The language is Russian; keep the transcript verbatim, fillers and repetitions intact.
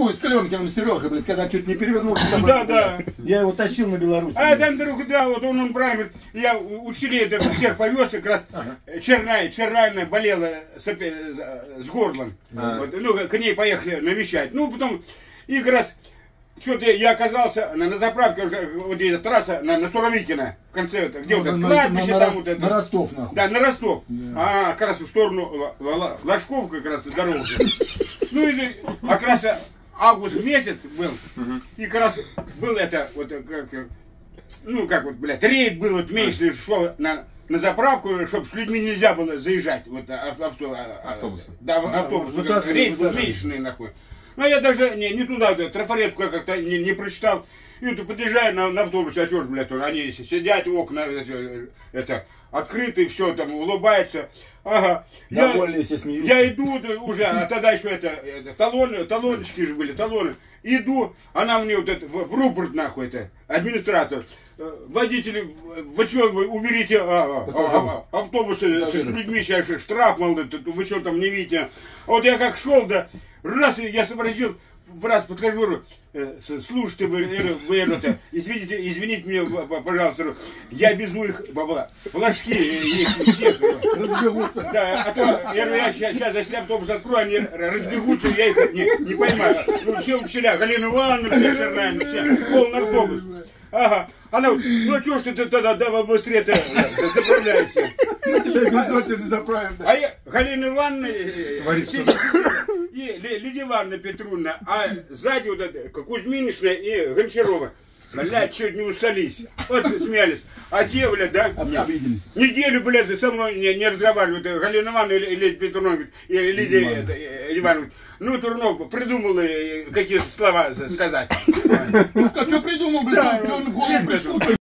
поезд Кленкиным Серега, блядь, когда чуть не перевернулся. Да, да. Я его тащил на Беларусь. А там друг, да, вот он, он правильно говорит, я учителей это всех повез, как раз ага. черная, черная болела с, с горлом. А. Вот, ну, к ней поехали навещать. Ну, потом, и как раз, что-то я оказался на, на заправке, уже, вот эта трасса на, на Суровикино, в конце, где ну, вот это кладбище, на, там на, вот это. На Ростов, нахуй. Да, на Ростов. Да. А, как раз в сторону Ложков, как раз дорога. Ну, и как раз август месяц был, угу. и как раз был это, вот, как, ну, как вот, блядь, рейд был, вот, меньше шло на, на заправку, чтобы с людьми нельзя было заезжать, вот, авто, автобус. Да, автобус, да, автобус, рейд был меньший, нахуй. Ну, я даже не, не туда, трафаретку я как-то не, не прочитал. И вот подъезжаю на, на автобусе, а что ж, блядь, они сидят, окна, это, это открыты, все там, улыбаются. Ага. Довольные я, все смеются. Я иду уже, а тогда еще это, это талоны, талоночки же были, талоны. Иду, она мне вот это, в, в рупорт нахуй, это, администратор. Водители, вы что, вы уберите а, а, а, автобусы с, с людьми, сейчас штраф, мол, вы что там не видите. А вот я как шел, да, раз я сообразил, в раз подхожу, говорю, слушайте, вы, вы это, извините, извините меня, пожалуйста, я везу их в флажки, их всех. Разбегутся. Да, а то, я говорю, я сейчас, сейчас, если автобус открою, они разбегутся, я их не, не поймаю. Ну, все учителя, Галина Ивановна, вся Черная, все, полный автобус. Ага. Она, ну что ж ты тогда, давай быстрее-то заправляйся. Мы тебя без очереди заправим. А я, Галина Ивановна, и Лидия Ивановна Петровна, а сзади вот это, Кузьминична и Гончарова. Блядь, чуть не усались. Вот смеялись. А те, блядь, да, обиделись. Неделю, блядь, со мной не, не разговаривают. Галина Ивановна и Лидия Петровна, и Лидия Ивановна. Ну, Турнов придумал какие слова сказать. Ну, что придумал, блядь, что он в голову пришло?